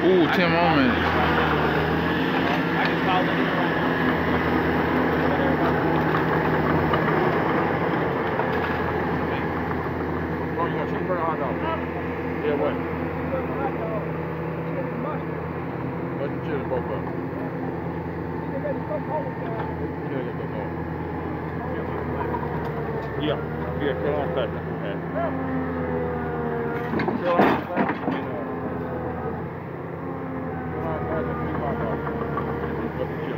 Ooh, 10 more minutes. I can call it. Oh, you want cheeseburger or hot dog? Yeah, what? Mustard chili, both of them. Yeah, Carolina Classic. Okay. Carolina Classic and Carolina Classic, 3 hot dogs. Mustard chili.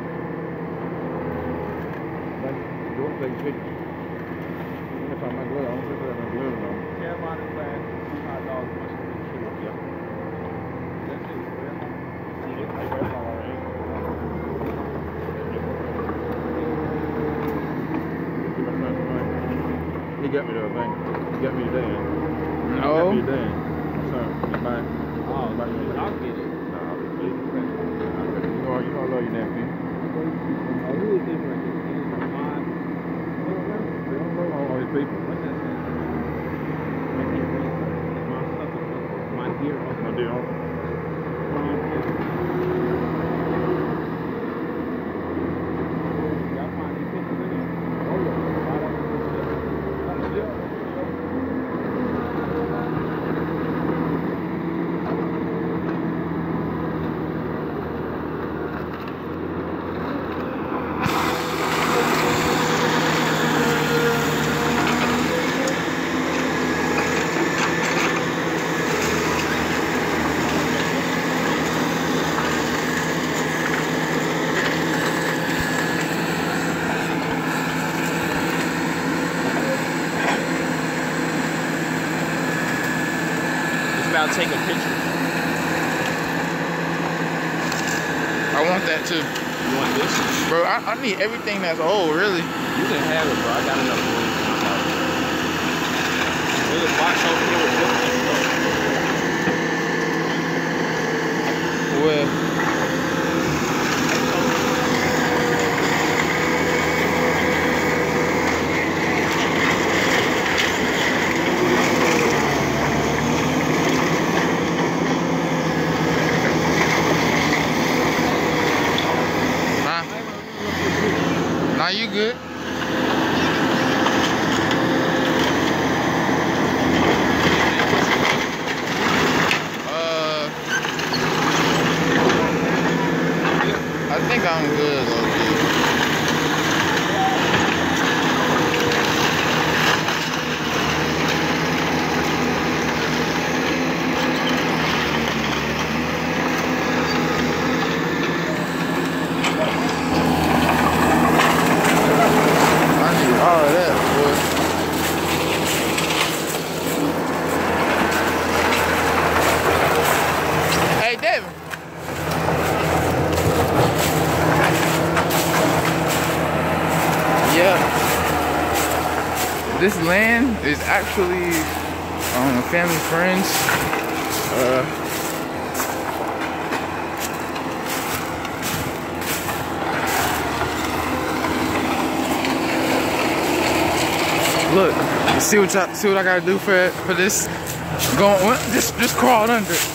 You want to play chicken? I'm talking about glitter. I don't think they're going to glitter though. Carolina Classic, 2 hot dogs, mustard and chili. Yeah. That's it. He got me the thing. He got me today. No. He got me today. So, bye. Oh, I'll get it. You know I love you, nephew. Oh, who is this right here? This is mine. They don't know all these people. What's that say? I can't read. It's my sucker. My dear uncle. My dear uncle. Y'all find these pictures in there? Oh, yeah. About taking pictures. I want that too. You want this? Bro, I need everything that's old, really. You can have it, bro. I got enough room for my house. There's a box over here with books and stuff. Where? Nah, you good? I think I'm good, low-key. All of that, boy. Hey, David. Yeah. This land is actually family friends. Look, you see what I gotta do for this? Just crawl under it.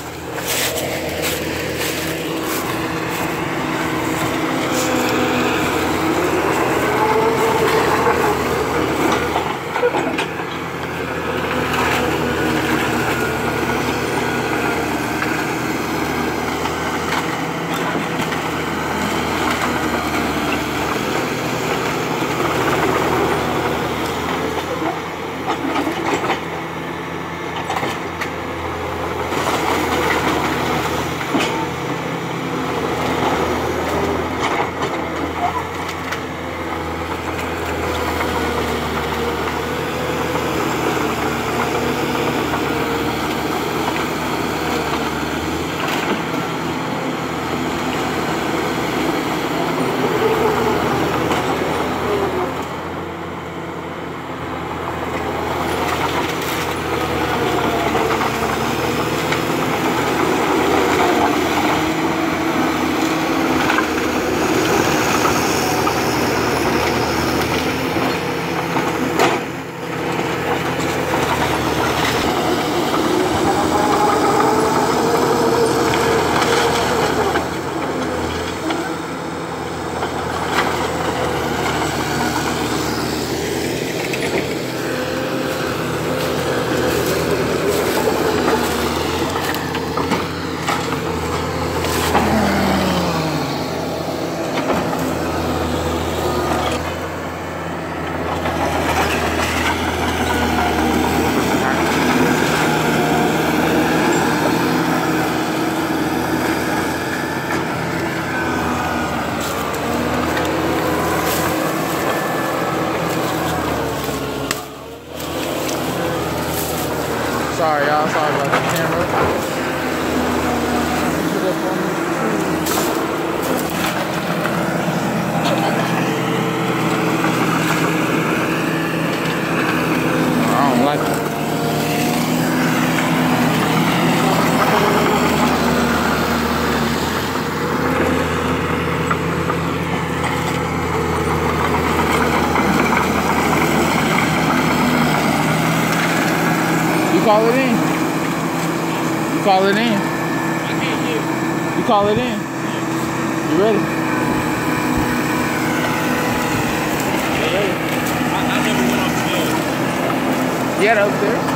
call it in. You call it in. I can't hear. You call it in. You ready? I never went off the Yeah, that was there.